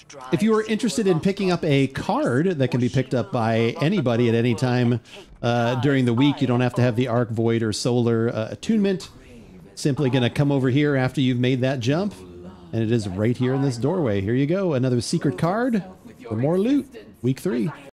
If you are interested in picking up a card that can be picked up by anybody at any time during the week, you don't have to have the Arc, Void, or Solar attunement. Simply going to come over here after you've made that jump, and it is right here in this doorway. Here you go, another secret card for more loot. Week 3.